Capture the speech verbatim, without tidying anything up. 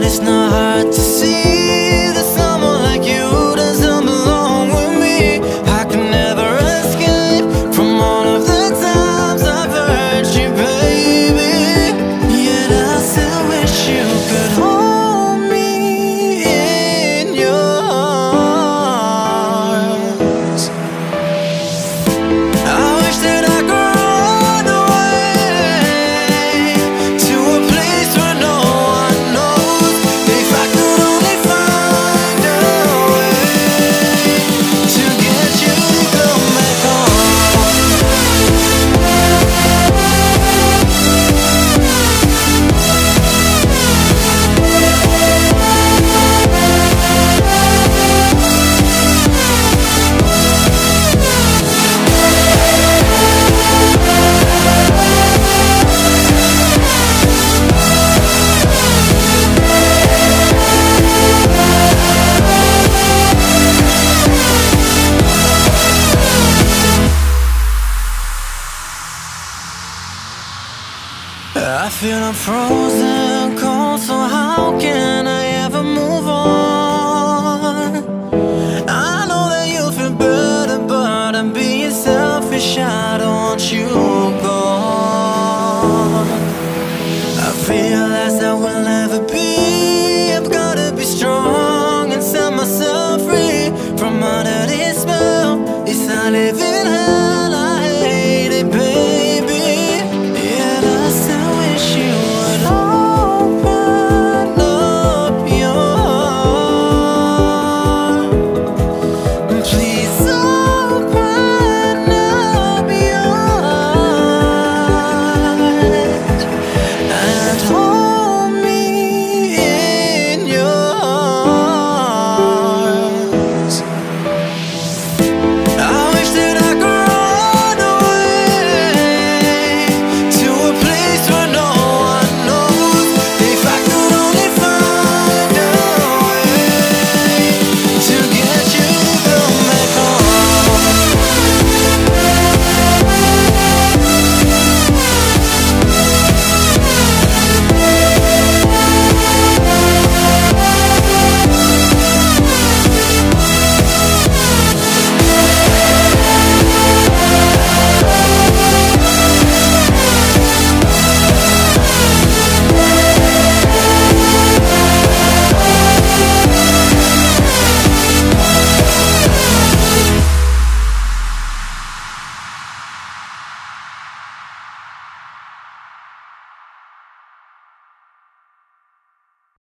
it's not hard to see that someone like you doesn't belong with me. I can never escape from all of the times I've hurt you, baby. Yet I still wish you could hold me in your arms. I wish that I could run away to a place where no one knows. If I could only find a way to get you to come back home. I feel I'm frozen cold, so how can I ever move on? I know that you'll feel better, but I'm being selfish, I don't want you gone. I realize that we'll never be